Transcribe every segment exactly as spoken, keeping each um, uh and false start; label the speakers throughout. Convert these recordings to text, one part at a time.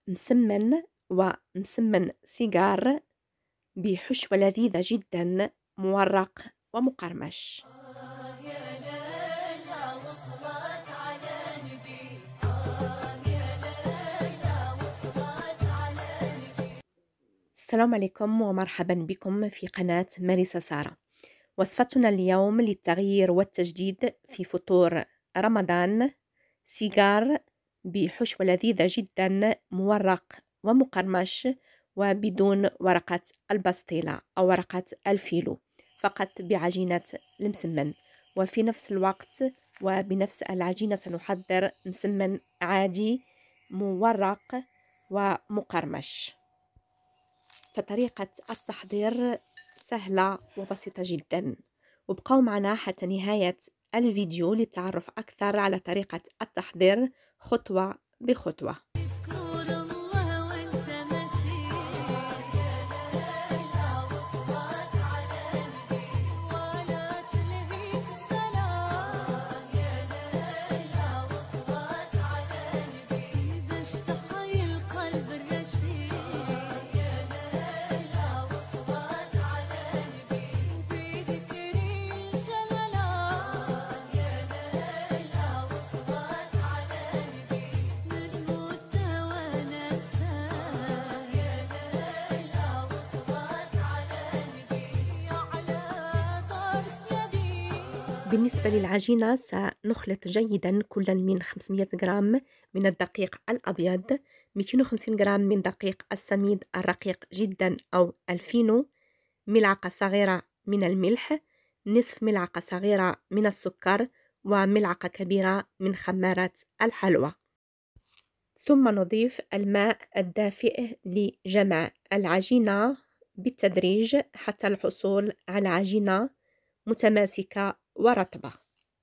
Speaker 1: مسمن ومسمن سيجار بحشوة لذيذة جدا، مورق ومقرمش. السلام عليكم ومرحبا بكم في قناة ماريسا سارة. وصفتنا اليوم للتغيير والتجديد في فطور رمضان: سيجار بحشوة لذيذة جدا، مورق ومقرمش وبدون ورقة الباستيلا أو ورقة الفيلو، فقط بعجينة المسمن. وفي نفس الوقت وبنفس العجينة سنحضر مسمن عادي مورق ومقرمش. فطريقة التحضير سهلة وبسيطة جدا، وابقوا معنا حتى نهاية الفيديو للتعرف أكثر على طريقة التحضير خطوة بخطوة. بالنسبة للعجينة سنخلط جيدا كلا من خمسمائة غرام من الدقيق الأبيض، مئتين وخمسين غرام من دقيق السميد الرقيق جدا أو الفينو، ملعقة صغيرة من الملح، نصف ملعقة صغيرة من السكر، وملعقة كبيرة من خمارة الحلوى. ثم نضيف الماء الدافئ لجمع العجينة بالتدريج حتى الحصول على عجينة متماسكة ورطبة.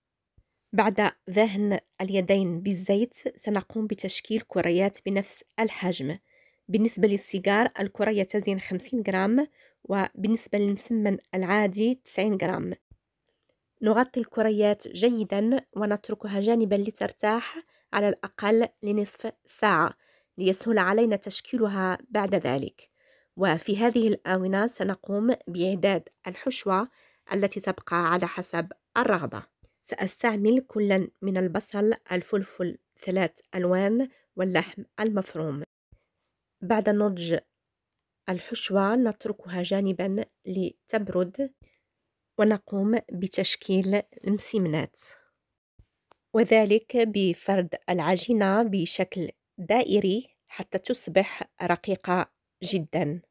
Speaker 1: بعد دهن اليدين بالزيت سنقوم بتشكيل كريات بنفس الحجم. بالنسبة للسيجار الكرية تزن خمسين غرام، وبالنسبة للمسمن العادي تسعين غرام. نغطي الكريات جيدا ونتركها جانبا لترتاح على الأقل لنصف ساعة ليسهل علينا تشكيلها بعد ذلك. وفي هذه الآونة سنقوم بإعداد الحشوة التي تبقى على حسب الرغبة. سأستعمل كلا من البصل، الفلفل ثلاث ألوان، واللحم المفروم. بعد نضج الحشوة نتركها جانبا لتبرد ونقوم بتشكيل المسمنات، وذلك بفرد العجينة بشكل دائري حتى تصبح رقيقة جدا.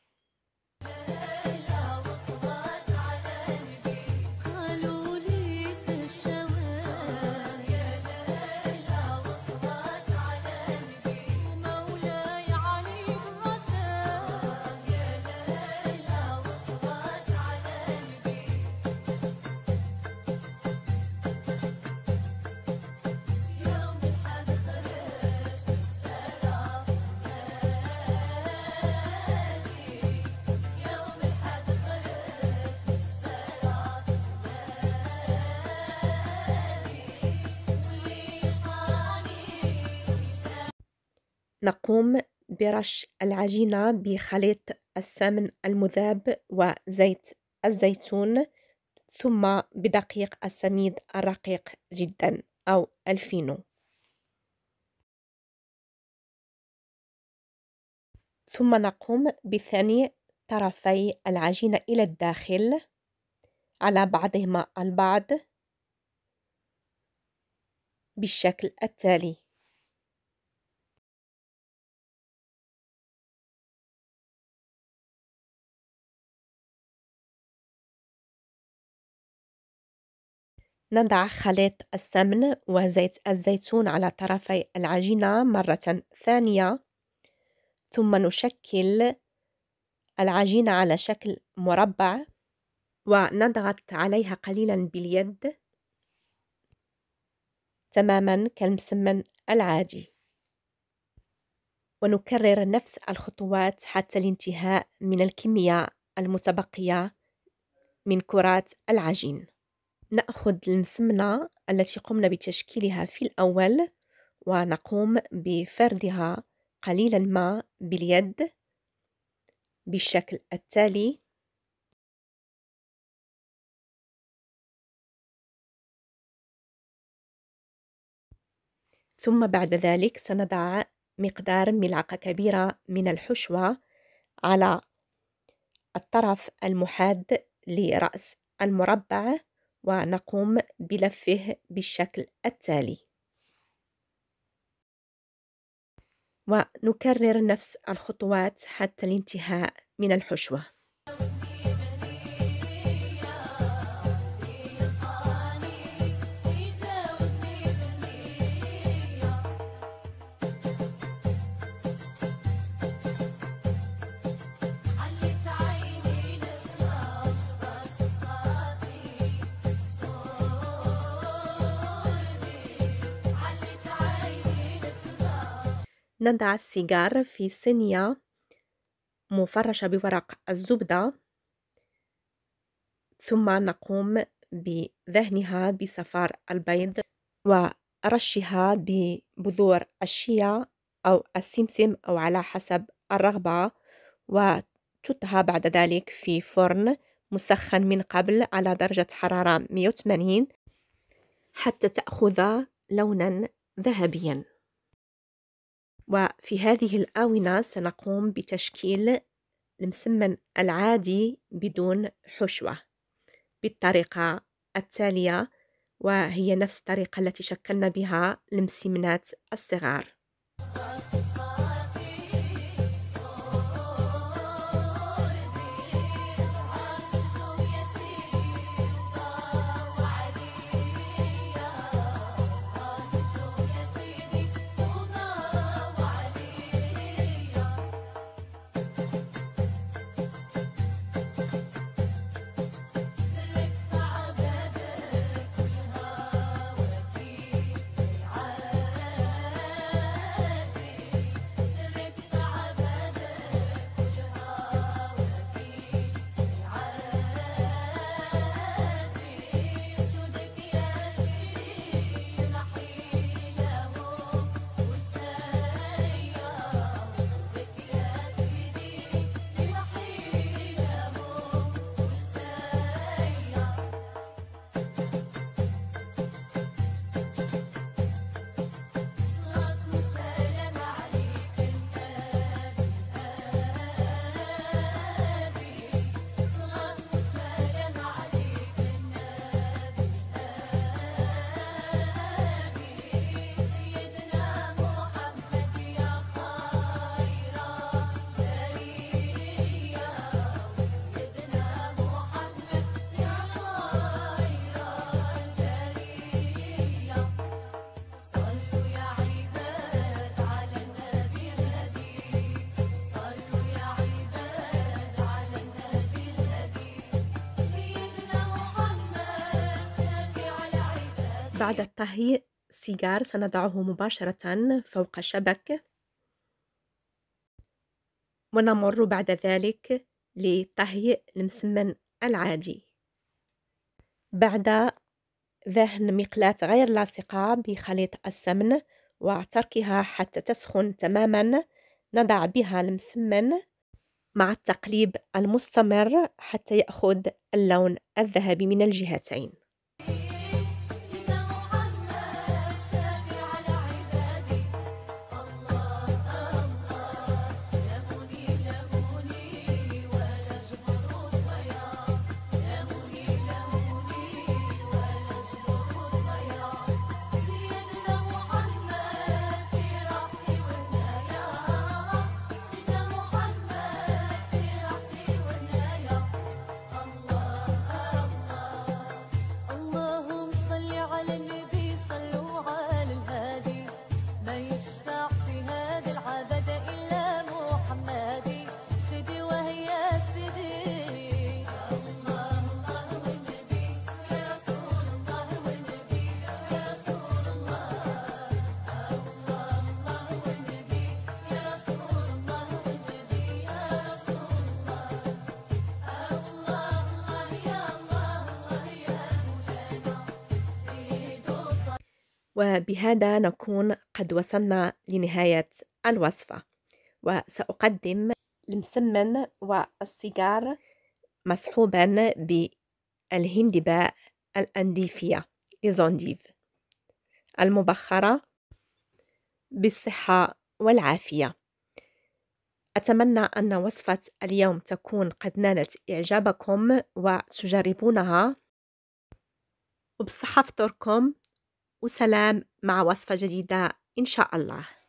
Speaker 1: نقوم برش العجينة بخليط السمن المذاب وزيت الزيتون، ثم بدقيق السميد الرقيق جدا أو الفينو. ثم نقوم بثني طرفي العجينة إلى الداخل على بعضهما البعض بالشكل التالي. نضع خليط السمن وزيت الزيتون على طرفي العجينة مرة ثانية، ثم نشكل العجينة على شكل مربع ونضغط عليها قليلا باليد تماما كالمسمن العادي، ونكرر نفس الخطوات حتى الانتهاء من الكمية المتبقية من كرات العجين. نأخذ المسمنة التي قمنا بتشكيلها في الأول ونقوم بفردها قليل الماء باليد بالشكل التالي. ثم بعد ذلك سنضع مقدار ملعقة كبيرة من الحشوة على الطرف المحاد لرأس المربع، ونقوم بلفه بالشكل التالي، ونكرر نفس الخطوات حتى الانتهاء من الحشوة. نضع السيجار في صينية مفرشة بورق الزبدة، ثم نقوم بدهنها بصفار البيض ورشها ببذور الشيا أو السمسم أو على حسب الرغبة، وتطهى بعد ذلك في فرن مسخن من قبل على درجة حرارة مئة وثمانين حتى تأخذ لونا ذهبيا. وفي هذه الآونة سنقوم بتشكيل المسمن العادي بدون حشوة بالطريقة التالية، وهي نفس الطريقة التي شكلنا بها المسمنات الصغار. بعد الطهي السيجار سنضعه مباشرة فوق شبك، ونمر بعد ذلك لطهي المسمن العادي. بعد دهن مقلاة غير لاصقة بخليط السمن وتركها حتى تسخن تماما، نضع بها المسمن مع التقليب المستمر حتى يأخذ اللون الذهبي من الجهتين. وبهذا نكون قد وصلنا لنهاية الوصفة. وسأقدم المسمن والسيجار مصحوبا بالهندباء الأنديفية ليزونديف المبخرة بالصحة والعافية. أتمنى أن وصفة اليوم تكون قد نالت إعجابكم وتجربونها، وبالصحة فطوركم، وسلام مع وصفة جديدة إن شاء الله.